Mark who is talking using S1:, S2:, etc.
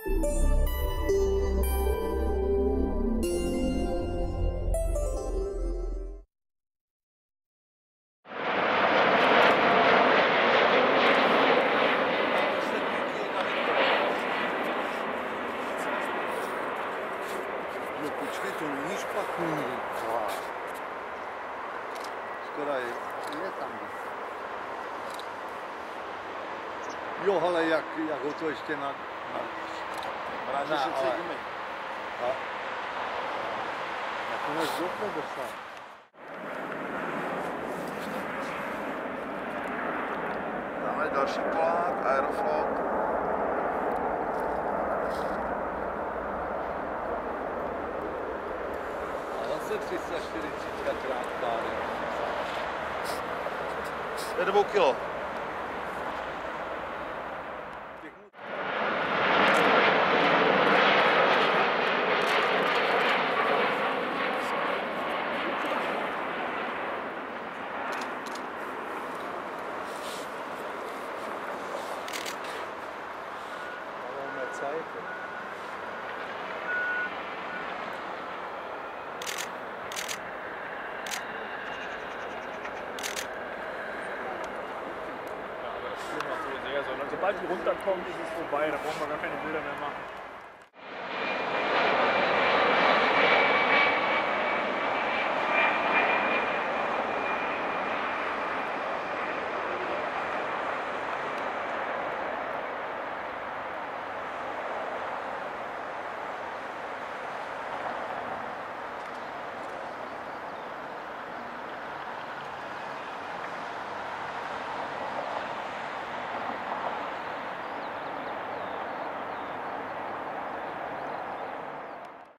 S1: No počkej, to není špatný. Škoda je tam. Jo, ale jak ho to ještě na
S2: Rádi se cítíme.
S1: Nakonec doufne dostat.
S2: Dáme další Polák, Aeroflot.
S1: A zase 340 krát.
S2: To je 2 kilo.
S3: Sobald die runterkommt, ist es vorbei, da brauchen wir gar keine Bilder mehr machen.